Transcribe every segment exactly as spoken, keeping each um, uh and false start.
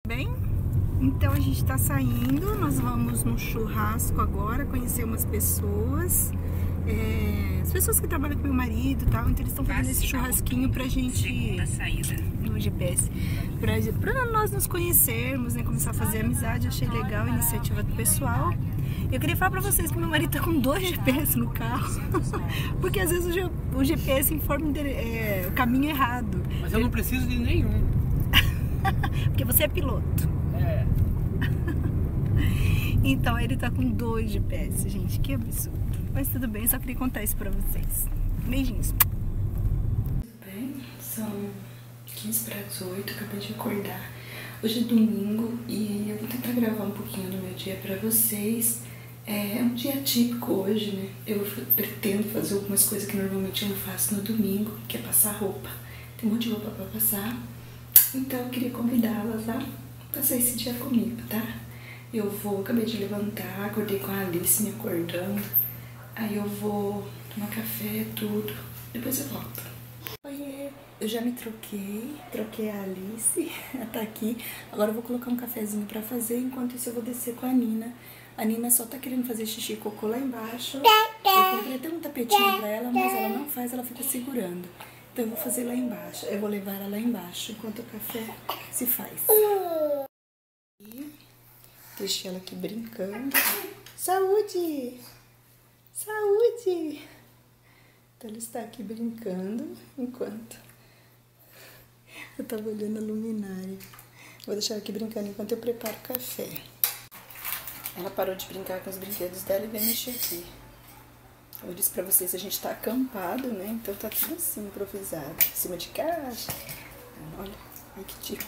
Bem, então a gente tá saindo, nós vamos no churrasco agora, conhecer umas pessoas, é, as pessoas que trabalham com meu marido e tal, então eles estão fazendo esse churrasquinho pra gente, no G P S, pra, pra nós nos conhecermos, né, começar a fazer amizade. Achei legal a iniciativa do pessoal. Eu queria falar pra vocês que meu marido tá com dois G P S no carro, porque às vezes o, G, o G P S informa é, o caminho errado. Mas eu não preciso de nenhum. Porque você é piloto. É. Então ele tá com dois G P S, gente, que absurdo. Mas tudo bem, só queria contar isso pra vocês. Beijinhos. Tudo bem? São quinze para as oito, acabei de acordar. Hoje é domingo e eu vou tentar gravar um pouquinho do meu dia pra vocês. É um dia típico hoje, né? Eu pretendo fazer algumas coisas que normalmente eu não faço no domingo, que é passar roupa. Tem um monte de roupa pra passar. Então eu queria convidá-las a passar esse dia comigo, tá? Eu vou, acabei de levantar, acordei com a Alice me acordando. Aí eu vou tomar café, tudo. Depois eu volto. Oiê, eu já me troquei, troquei a Alice, ela tá aqui. Agora eu vou colocar um cafezinho pra fazer, enquanto isso eu vou descer com a Nina. A Nina só tá querendo fazer xixi e cocô lá embaixo. Eu comprei até um tapetinho pra ela, mas ela não faz, ela fica segurando. Então eu vou fazer lá embaixo, eu vou levar ela lá embaixo, enquanto o café se faz. E deixei ela aqui brincando. Saúde! Saúde! Então ela está aqui brincando, enquanto eu tava olhando a luminária. Vou deixar ela aqui brincando enquanto eu preparo o café. Ela parou de brincar com os brinquedos dela e veio mexer aqui. Eu disse pra vocês, a gente tá acampado, né? Então tá tudo assim, improvisado. Em cima de caixa. Olha, olha que tipo.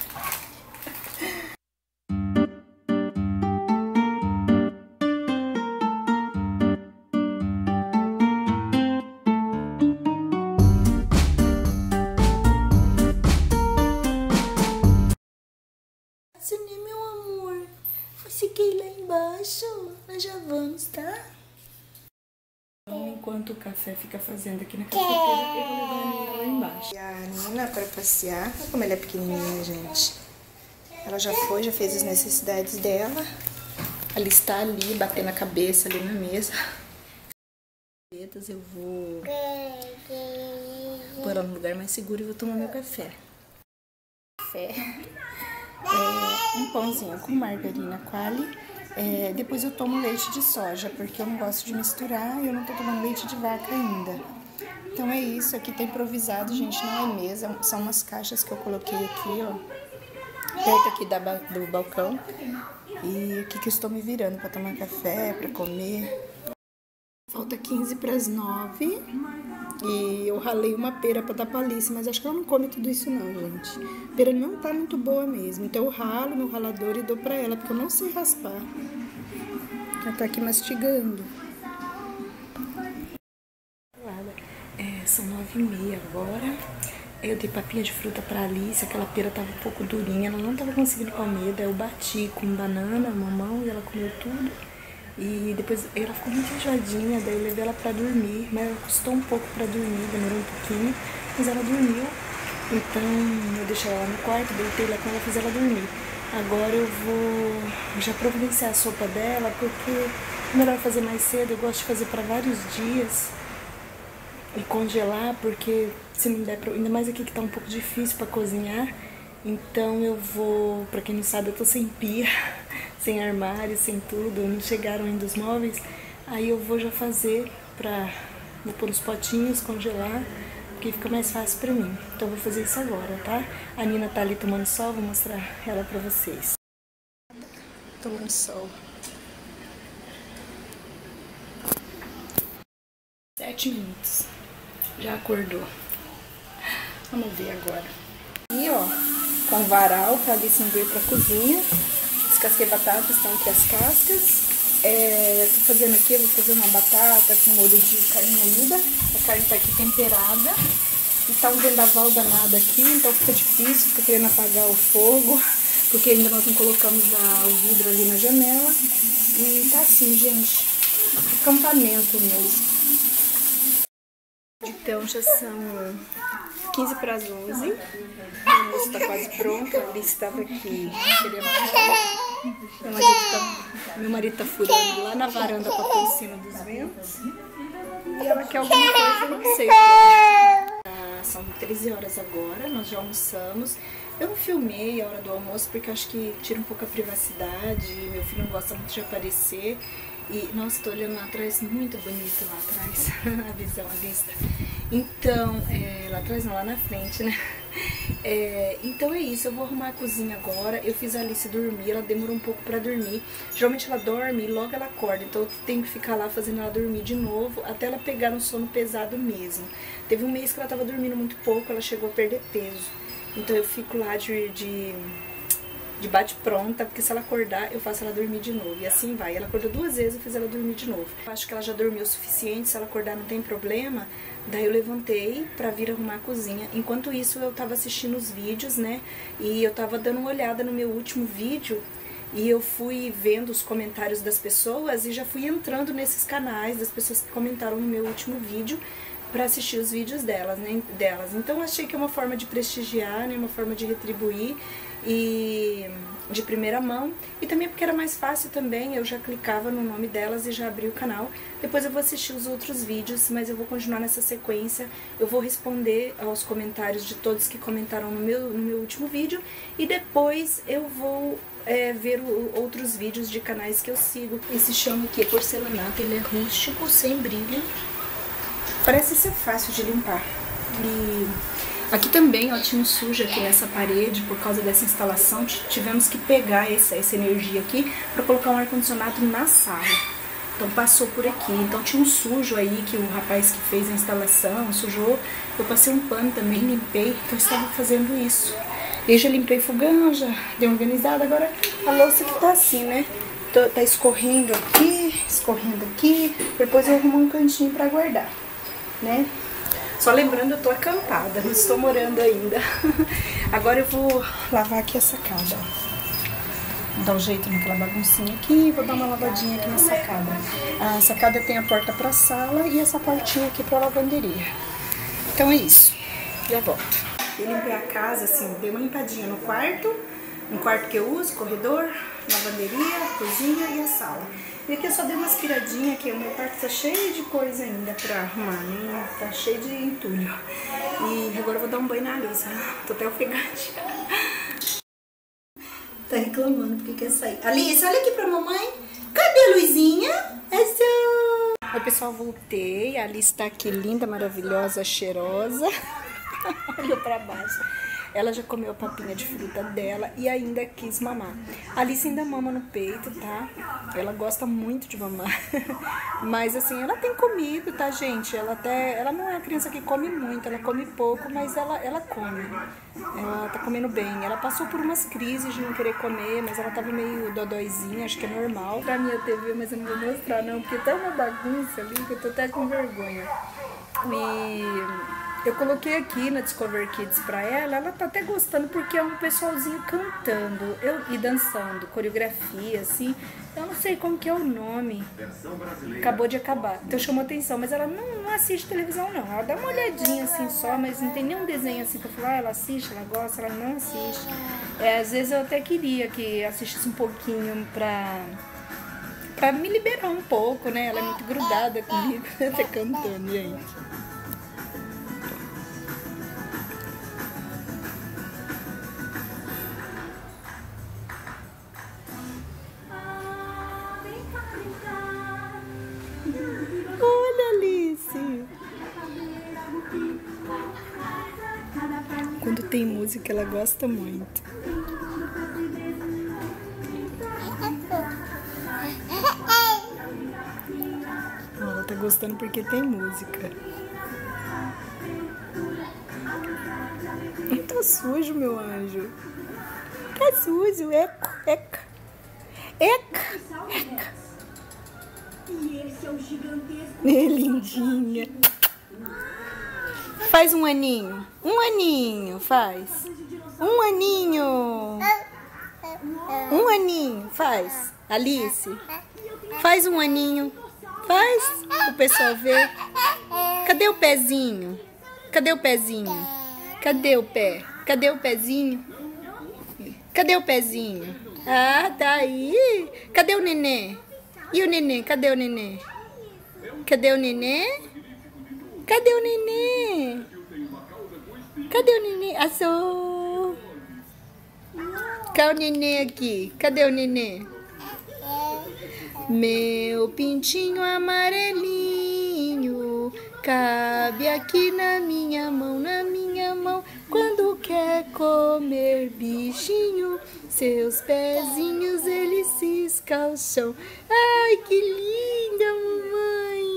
Suni, meu amor. Eu fiquei lá embaixo. Nós já vamos, tá? Enquanto o café fica fazendo aqui na cafeteira, eu vou levar a Nina lá embaixo. E a Nina para passear, olha como ela é pequenininha, gente. Ela já foi, já fez as necessidades dela. Ela está ali, batendo a cabeça ali na mesa. Eu vou pôr ela no lugar mais seguro e vou tomar meu café. Café. É um pãozinho com margarina quali. É, depois eu tomo leite de soja, porque eu não gosto de misturar e eu não tô tomando leite de vaca ainda. Então é isso, aqui tá improvisado, gente, não é mesa, são umas caixas que eu coloquei aqui, ó, perto aqui da, do balcão. E aqui que eu estou me virando pra tomar café, pra comer. Falta quinze para as nove e eu ralei uma pera pra dar pra Alice, mas acho que ela não come tudo isso não, gente. A pera não tá muito boa mesmo, então eu ralo no ralador e dou pra ela, porque eu não sei raspar. Ela tá aqui mastigando. É, são nove e meia agora. Eu dei papinha de fruta pra Alice, aquela pera tava um pouco durinha, ela não tava conseguindo comer, daí eu bati com banana, mamão, e ela comeu tudo. E depois ela ficou muito enjoadinha, daí eu levei ela pra dormir, mas ela custou um pouco pra dormir, demorou um pouquinho, mas ela dormiu. Então eu deixei ela no quarto, deitei lá com ela, fiz ela dormir. Agora eu vou já providenciar a sopa dela, porque é melhor fazer mais cedo, eu gosto de fazer pra vários dias e congelar, porque se não der pra... ainda mais aqui que tá um pouco difícil pra cozinhar. Então eu vou, pra quem não sabe, eu tô sem pia, sem armário, sem tudo, não chegaram ainda os móveis. Aí eu vou já fazer pra, vou pôr os potinhos, congelar, porque fica mais fácil pra mim. Então eu vou fazer isso agora, tá? A Nina tá ali tomando sol, vou mostrar ela pra vocês. Tomando sol. Sete minutos. Já acordou. Vamos ver agora. E ó, com varal pra Alice não vir pra cozinha. Descasquei batatas, estão aqui as cascas. É, tô fazendo aqui, eu vou fazer uma batata com molho de carne moída. A carne tá aqui temperada. E tá um vendaval danado aqui, então fica difícil, fica querendo apagar o fogo, porque ainda nós não colocamos a, o vidro ali na janela. E tá assim, gente, acampamento mesmo. Então já são quinze para as onze. Vou almoço tá quase pronto. A Alice estava aqui querendo comer. Meu marido tá, meu marido tá furando lá na varanda pra pôr o sino dos ventos. E ela quer alguma coisa, eu não sei o que é. Ah, são treze horas agora, nós já almoçamos. Eu não filmei a hora do almoço porque eu acho que tira um pouco a privacidade. Meu filho não gosta muito de aparecer. E, nossa, tô olhando lá atrás, muito bonito lá atrás, a visão, a vista. Então, é, lá atrás não, lá na frente, né? É, então é isso, eu vou arrumar a cozinha agora. Eu fiz a Alice dormir, ela demorou um pouco pra dormir. Geralmente ela dorme e logo ela acorda, então eu tenho que ficar lá fazendo ela dormir de novo, até ela pegar um sono pesado mesmo. Teve um mês que ela tava dormindo muito pouco, ela chegou a perder peso. Então eu fico lá de... de de bate pronta, porque se ela acordar, eu faço ela dormir de novo. E assim vai. Ela acordou duas vezes, eu fiz ela dormir de novo. Eu acho que ela já dormiu o suficiente, se ela acordar não tem problema. Daí eu levantei pra vir arrumar a cozinha. Enquanto isso, eu tava assistindo os vídeos, né? E eu tava dando uma olhada no meu último vídeo. E eu fui vendo os comentários das pessoas e já fui entrando nesses canais das pessoas que comentaram no meu último vídeo para assistir os vídeos delas, né, delas. Então achei que é uma forma de prestigiar, né, uma forma de retribuir e de primeira mão, e também porque era mais fácil também, eu já clicava no nome delas e já abri o canal. Depois eu vou assistir os outros vídeos, mas eu vou continuar nessa sequência. Eu vou responder aos comentários de todos que comentaram no meu, no meu último vídeo, e depois eu vou é, ver o, outros vídeos de canais que eu sigo. Esse chão aqui é porcelanato, ele é rústico, sem brilho. Parece ser fácil de limpar. E aqui também, ó, tinha um sujo aqui nessa parede por causa dessa instalação. Tivemos que pegar essa, essa energia aqui para colocar um ar-condicionado na sala. Então passou por aqui. Então tinha um sujo aí que o rapaz que fez a instalação sujou. Eu passei um pano também, limpei. Então eu estava fazendo isso. E já limpei fogão, já dei uma organizada. Agora a louça que tá assim, né? Tá escorrendo aqui, escorrendo aqui. Depois eu arrumo um cantinho para guardar, né? Só lembrando, eu tô acampada, não estou morando ainda. Agora eu vou lavar aqui a sacada. Vou dar um jeito naquela baguncinha aqui e vou dar uma lavadinha aqui na sacada. A sacada tem a porta pra sala e essa portinha aqui pra lavanderia. Então é isso. Já volto. Eu limpei a casa, assim, dei uma limpadinha no quarto, no quarto que eu uso, corredor, lavanderia, cozinha e a sala. E aqui eu só dei uma aspiradinha, que o meu quarto tá cheio de coisa ainda pra arrumar, né? Tá cheio de entulho. E agora eu vou dar um banho na Alice. Tô até ofegante. Tá reclamando porque quer sair. Alice, olha aqui pra mamãe. Cadê a Luizinha? Essa... Oi, pessoal, voltei. A Alice tá aqui linda, maravilhosa, cheirosa. Olhou pra baixo. Ela já comeu a papinha de fruta dela e ainda quis mamar. A Alice ainda mama no peito, tá? Ela gosta muito de mamar. Mas assim, ela tem comido, tá, gente? Ela até, ela não é uma criança que come muito, ela come pouco, mas ela, ela come. Ela tá comendo bem. Ela passou por umas crises de não querer comer, mas ela tava meio dodóizinha, acho que é normal. Pra minha T V, mas eu não vou mostrar não, porque tá uma bagunça ali que eu tô até com vergonha. E... eu coloquei aqui na Discover Kids pra ela, ela tá até gostando porque é um pessoalzinho cantando eu, e dançando, coreografia, assim. Eu não sei como que é o nome, acabou de acabar, então chamou atenção, mas ela não, não assiste televisão não, ela dá uma olhadinha assim só, mas não tem nenhum desenho assim pra falar, ah, ela assiste, ela gosta, ela não assiste. É, às vezes eu até queria que assistisse um pouquinho pra... pra me liberar um pouco, né, ela é muito grudada comigo, até cantando, gente. Olha, Alice! Quando tem música, ela gosta muito. Ela tá gostando porque tem música. Tá sujo, meu anjo. Tá sujo, eca, eca. Eca, eca. E esse é o gigantesco. É lindinha. Faz um aninho. Um aninho, faz. Um aninho. Um aninho, faz. Alice, faz um aninho. Faz, o pessoal ver. Cadê o pezinho? Cadê o pezinho? Cadê o pé? Cadê o pezinho? Cadê o pezinho? Ah, tá aí. Cadê o nenê? E o nenê? Cadê o nenê? Cadê o nenê? Cadê o nenê? Cadê o nenê? Assou. Cadê o nenê aqui? Cadê o nenê? Meu pintinho amarelinho cabe aqui na minha mão, na minha mão. Quando quer comer bichinho, seus pezinhos eles ciscam o chão. Ai, que linda, mamãe!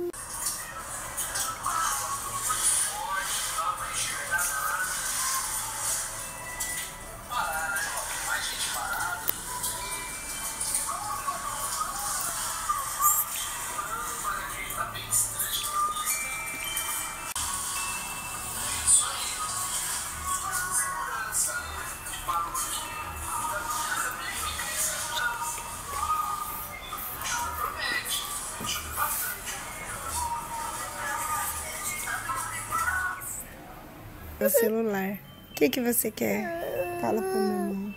O celular. O que que você quer? Fala pra mamãe.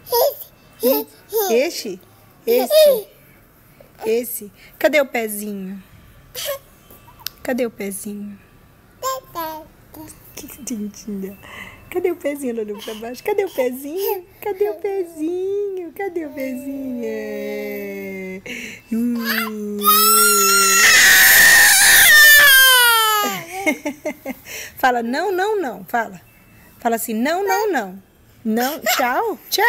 Esse? Esse? Esse? Cadê o pezinho? Cadê o pezinho? Que lindinha. Cadê o pezinho? Ela olhou pra baixo. Cadê o pezinho? Cadê o pezinho? Cadê o pezinho? É. Uh. Fala não, não, não. Fala. Fala assim, não, não, não. Não, tchau. Tchau.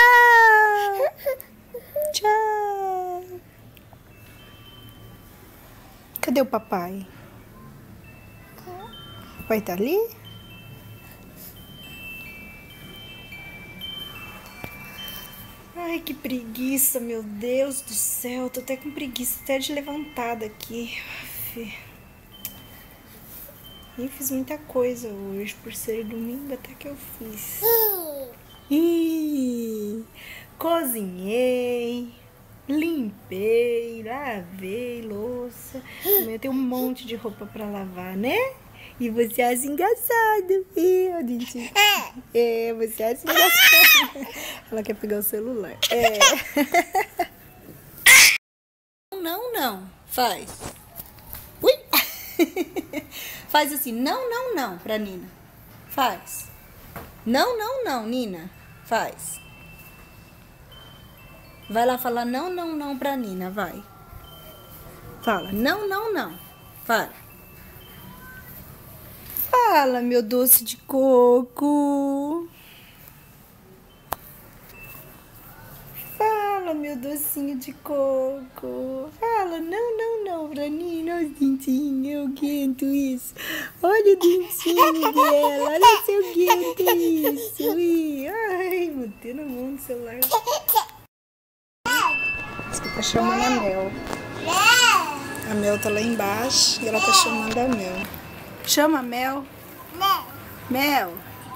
Tchau. Cadê o papai? O papai tá ali? Ai, que preguiça, meu Deus do céu. Tô até com preguiça até de levantar daqui. E fiz muita coisa hoje, por ser domingo até que eu fiz. Ih, cozinhei, limpei, lavei louça. Eu tenho um monte de roupa pra lavar, né? E você acha engraçado, viu, Dintinho? É, você acha engraçado. Ela quer pegar o celular. É. Não, não. Faz. Ui! Faz assim, não, não, não, pra Nina. Faz. Não, não, não, Nina. Faz. Vai lá falar não, não, não pra Nina, vai. Fala, não, não, não. Fala. Fala, meu doce de coco. Fala, meu docinho de coco. Fala, não, não, não, pra Nina. Olha o dentinho, eu aguento isso. Olha o dentinho dela, olha se eu aguento isso. Ui, ai, botei na mão do celular. Diz que tá chamando a Mel. A Mel tá lá embaixo e ela tá chamando a Mel. Chama a Mel. Mel.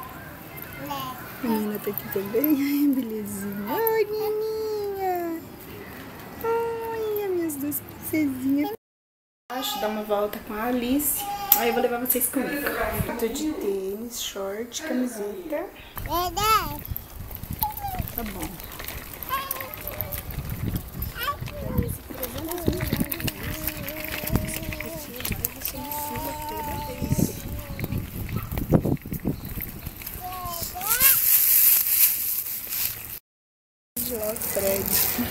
A Nina tá aqui também. Ai, belezinha. Ai, Nininha. Ai, minhas duas princesinhas. Acho dar uma volta com a Alice. Aí eu vou levar vocês comigo. Tô de tênis, short, camiseta. Tá bom. Fred.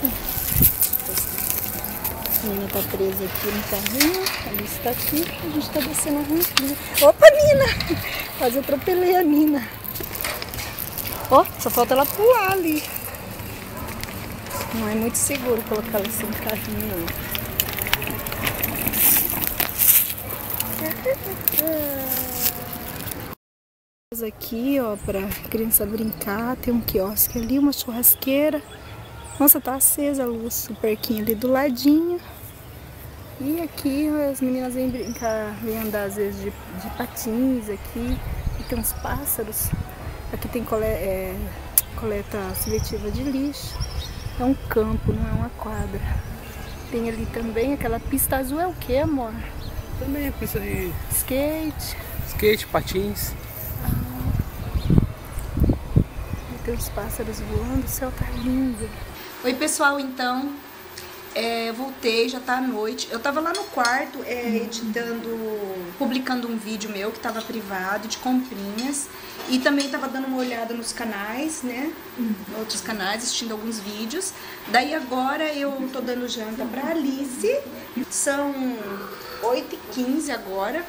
A Nina tá presa aqui no carrinho, a Alice tá aqui, a gente tá descendo a rampinha. Opa, Nina! Quase atropelei a Nina. Ó, oh, só falta ela pular ali. Não é muito seguro colocar ela assim no carrinho, não. Aqui, ó, pra criança brincar, tem um quiosque ali, uma churrasqueira. Nossa, tá acesa a luz, o parquinho ali do ladinho. E aqui as meninas vêm brincar, vêm andar às vezes de, de patins aqui. E tem uns pássaros. Aqui tem cole, é, coleta seletiva de lixo. É um campo, não é uma quadra. Tem ali também aquela pista azul, é o que, amor? Também é pista de skate. Skate, patins. os pássaros voando, o céu tá lindo. Oi pessoal, então, é, eu voltei, já tá à noite. Eu tava lá no quarto é, editando, publicando um vídeo meu que tava privado, de comprinhas. E também tava dando uma olhada nos canais, né, uhum. outros canais, assistindo alguns vídeos. Daí agora eu tô dando janta pra Alice, são oito e quinze agora.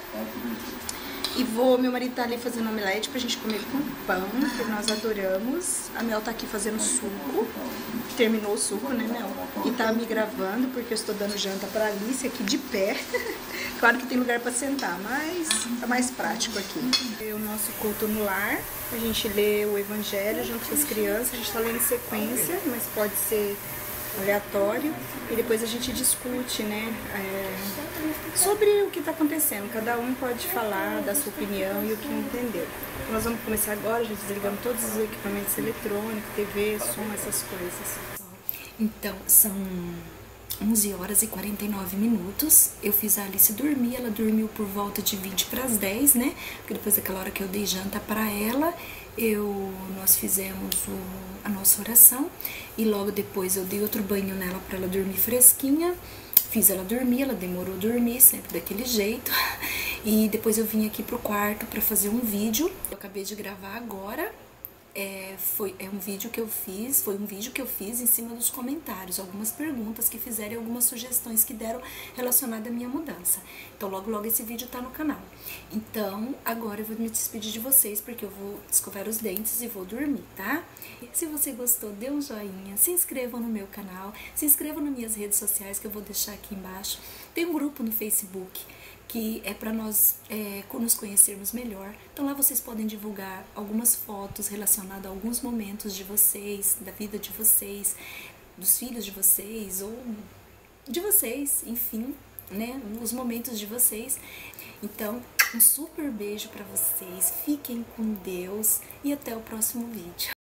E vou, meu marido tá ali fazendo omelete pra gente comer com pão, que nós adoramos. A Mel tá aqui fazendo suco, terminou o suco, né, Mel? E tá me gravando porque eu estou dando janta pra Alice aqui de pé. Claro que tem lugar pra sentar, mas tá mais prático aqui. É o nosso culto no lar, a gente lê o evangelho junto com as crianças, a gente tá lendo em sequência, mas pode ser aleatório, e depois a gente discute, né, é, sobre o que está acontecendo. Cada um pode falar da sua opinião e o que entendeu. Então, nós vamos começar agora, já desligamos todos os equipamentos eletrônicos, T V, som, essas coisas. Então, são onze horas e quarenta e nove minutos. Eu fiz a Alice dormir, ela dormiu por volta de vinte para as dez, né? Porque depois daquela hora que eu dei janta para ela, eu, nós fizemos o, a nossa oração e logo depois eu dei outro banho nela para ela dormir fresquinha. Fiz ela dormir, ela demorou a dormir, sempre daquele jeito. E depois eu vim aqui pro quarto para fazer um vídeo. Eu acabei de gravar agora. É, foi, é um vídeo que eu fiz, foi um vídeo que eu fiz em cima dos comentários, algumas perguntas que fizeram e algumas sugestões que deram relacionadas à minha mudança. Então logo logo esse vídeo tá no canal. Então agora eu vou me despedir de vocês porque eu vou escovar os dentes e vou dormir, tá? Se você gostou, dê um joinha, se inscreva no meu canal, se inscreva nas minhas redes sociais que eu vou deixar aqui embaixo. Tem um grupo no Facebook que é para nós é, nos conhecermos melhor. Então lá vocês podem divulgar algumas fotos relacionadas a alguns momentos de vocês, da vida de vocês, dos filhos de vocês ou de vocês, enfim, né, os momentos de vocês. Então, um super beijo para vocês, fiquem com Deus e até o próximo vídeo.